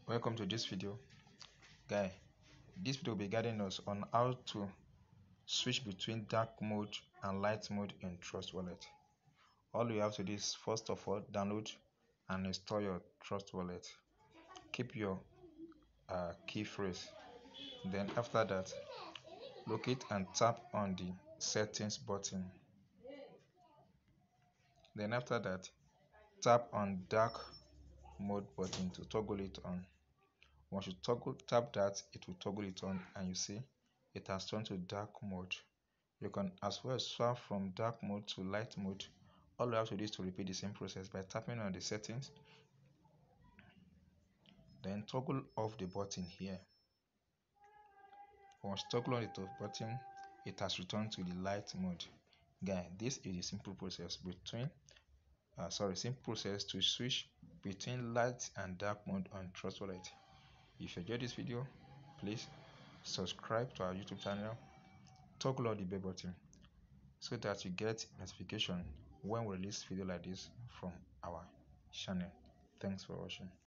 Welcome to this video. Guy, this video will be guiding us on how to switch between dark mode and light mode in Trust Wallet. All you have to do is first of all download and install your Trust Wallet. Keep your key phrase. Then after that, locate and tap on the settings button. Then after that, tap on dark mode button to toggle it on. Once you tap that, it will toggle it on, and you see it has turned to dark mode. You can as well swap from dark mode to light mode. All you have to do is to repeat the same process by tapping on the settings, then toggle off the button here. Once you toggle on the button, it has returned to the light mode. Guys, this is a simple process to switch between light and dark mode on Trust Wallet. If you enjoyed this video, please subscribe to our YouTube channel, toggle on the bell button so that you get notification when we release video like this from our channel. Thanks for watching.